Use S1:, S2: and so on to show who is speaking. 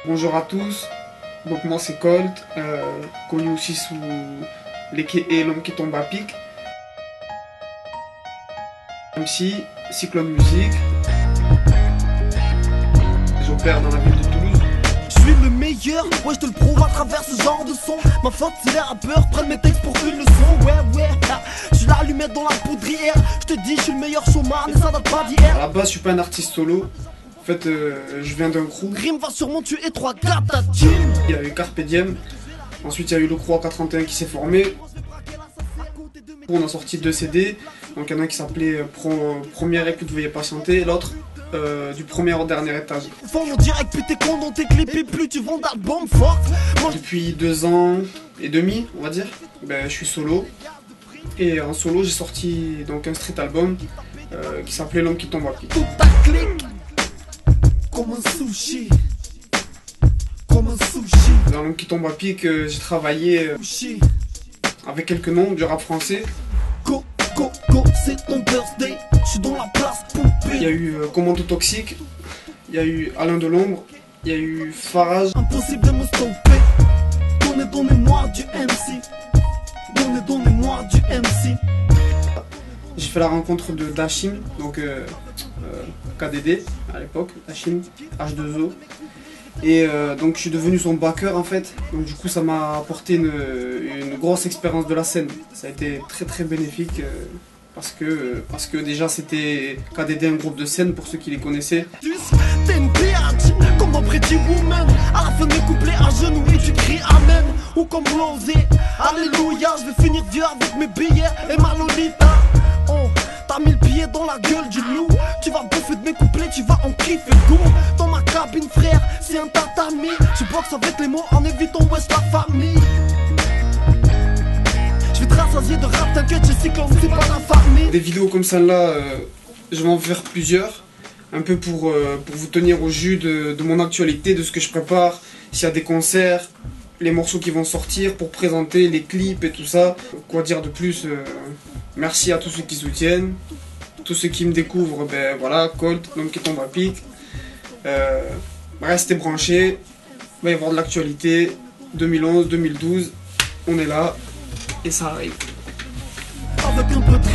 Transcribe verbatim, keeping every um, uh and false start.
S1: Bonjour à tous, donc moi c'est Colt, euh, connu aussi sous les et l'homme qui tombe à pic. M C, Cyclone Musique. J'opère dans la ville de Toulouse.
S2: Je suis le meilleur, ouais je te le prouve à travers ce genre de son. Ma faute c'est les rappeurs prennent mes textes pour une leçon. Ouais ouais, je suis l'allumette dans la poudrière. Je te dis je suis le meilleur showman et ça date pas d'hier.
S1: À la base je suis pas un artiste solo. En fait euh, je viens d'un crew.
S2: Rime va sûrement tuer trois gars ta team.
S1: Il y a eu Carpe Diem. Ensuite il y a eu le crew A K trente et un qui s'est formé. On a sorti deux C D. Donc il y en a un qui s'appelait Pro, Première écoute veuillez patienter et l'autre Euh, du premier au dernier étage.
S2: Vends mon direct, puis t'es con dans tes clips et plus tu vends d'albums forts.
S1: Depuis deux ans et demi, on va dire, ben, je suis solo. Et en solo, j'ai sorti donc un street album euh, qui s'appelait L'homme qui tombe à pic.
S2: Tout ta clique, comme un sushi. Comme un sushi.
S1: Dans L'homme qui tombe à pic, euh, j'ai travaillé euh, avec quelques noms du rap français.
S2: Go, go, go, c'est ton birthday. Je suis dans la place poupée.
S1: Il y a eu euh, Commando Toxique, il y a eu Alain Delombre, il y a eu Farage.
S2: Impossible de me stopper. Donnez, donnez-moi du M C. Donnez, donnez-moi du M C.
S1: J'ai fait la rencontre de Dachim, donc euh, euh, K D D à l'époque, Dachim, H deux O. Et euh, donc je suis devenu son backer en fait. Donc du coup ça m'a apporté une, une grosse expérience de la scène. Ça a été très très bénéfique. Euh, Parce que, parce que déjà c'était K D D, un groupe de scène pour ceux qui les connaissaient.
S2: T'es une biatch, comme dans Pretty Woman. À la fin de mes couplets à genoux et tu cries Amen. Ou comme Lozé, Alléluia. Je vais finir vieux avec mes billets et ma Lolita. Oh, t'as mis le pied dans la gueule du loup. Tu vas bouffer de mes couplets, tu vas en kiffer goût. Dans ma cabine frère, c'est un tatami. Je boxe avec les mots en évitant West la famille. De rap, t'inquiète, je sais que c'est pas la famille.
S1: Des vidéos comme celle-là, euh, je vais en faire plusieurs. Un peu pour, euh, pour vous tenir au jus de, de mon actualité, de ce que je prépare. S'il y a des concerts, les morceaux qui vont sortir pour présenter les clips et tout ça. Quoi dire de plus, euh, merci à tous ceux qui soutiennent. Tous ceux qui me découvrent, ben voilà, Colt, l'homme qui tombe à pic. Euh, restez branchés. Il va y avoir de l'actualité. deux mille onze, deux mille douze, on est là et ça arrive.
S2: Avec un peu de